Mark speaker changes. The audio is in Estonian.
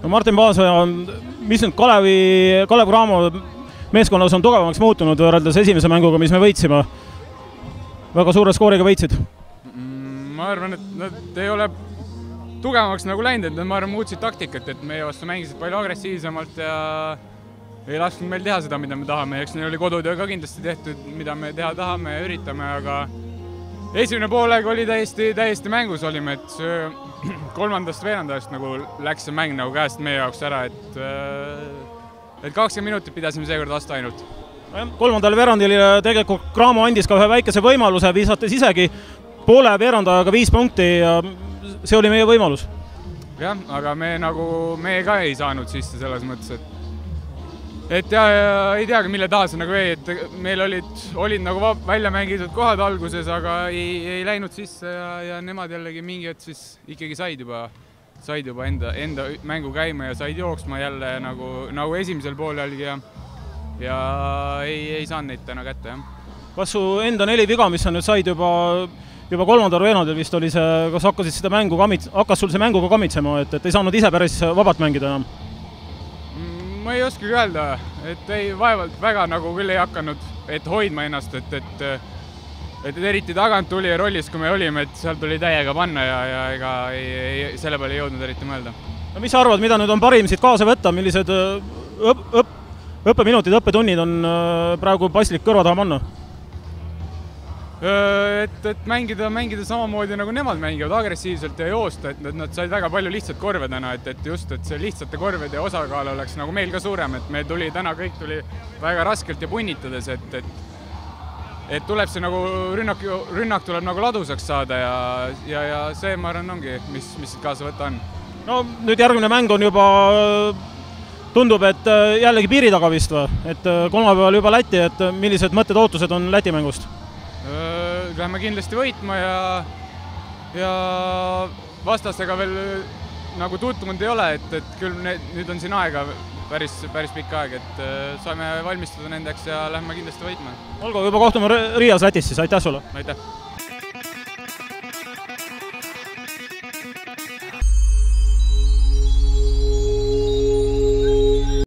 Speaker 1: No Martin Paasoja, mis nüüd Kalev Cramo meeskonnas on tugevamaks muutunud võrreldes esimese mänguga, mis me võitsime? Väga suure skooriga võitsid?
Speaker 2: Ma arvan, et nad ei ole tugevamaks nagu läinud, et nad muutsid taktikat, et meie vastu mängisid palju agressiivsemalt ja ei lasknud meil teha seda, mida me tahame. Eks neil oli kodutöö ka kindlasti tehtud, mida me teha tahame ja üritame, aga esimene poolega oli täiesti mängus olime, et kolmandast veerandajast nagu läks see mäng nagu käest meie jaoks ära, et 20 minutit pidasime seekord vastu ainult.
Speaker 1: Kolmandal veerandil tegelikult Cramo andis ka ühe väikese võimaluse, viisates isegi poole veerandajaga 5 punkti ja see oli meie võimalus.
Speaker 2: Jah, aga me ka ei saanud sisse selles mõttes, et ja ei teagi, mille taha see nagu et meil olid nagu välja mängitud kohad alguses, aga ei läinud sisse ja nemad jällegi mingi hetk siis ikkagi said juba enda mängu käima ja said jooksma jälle nagu esimesel poolelgi ja ei saanud neid täna kätte.
Speaker 1: Kas su enda 4 viga, mis sa nüüd said juba kolmandal veerandil vist oli see, kas hakkas sul see mänguga kamitsema, et ei saanud ise päris vabalt mängida enam?
Speaker 2: Ma ei oskagi öelda, et vaevalt väga nagu küll ei hakanud, et hoidma ennast, et eriti tagant tuli rollis, kui me olime, et seal tuli täiega panna ja ega selle peale ei jõudnud eriti mõelda.
Speaker 1: No mis sa arvad, mida nüüd on parim siit kaasa võtta, millised õppeminutid, õppetunnid on praegu paslik kõrva taha panna?
Speaker 2: Et mängida samamoodi nagu nemad mängivad agressiivselt ja joosta, et nad said väga palju lihtsat korve täna, et just, et see lihtsate korvede osakaal oleks nagu meil ka suurem, et meil kõik tuli väga raskelt ja punnitades, et tuleb see nagu rünnak tuleb nagu ladusaks saada ja see, ma arvan, ongi, mis siit kaasa võtta on.
Speaker 1: No nüüd järgmine mäng on juba, tundub, et jällegi piiri taga vist või, et kolmapäeval juba Läti, et millised mõtted, ootused on Läti mängust?
Speaker 2: Lähme kindlasti võitma ja vastasega veel nagu tutvunud ei ole, et küll nüüd on siin aega päris pikk aeg, et saame valmistuda nendeks ja lähme kindlasti võitma.
Speaker 1: Olgu, juba kohtume Riias Lätis siis, aitäh sulle!
Speaker 2: Aitäh!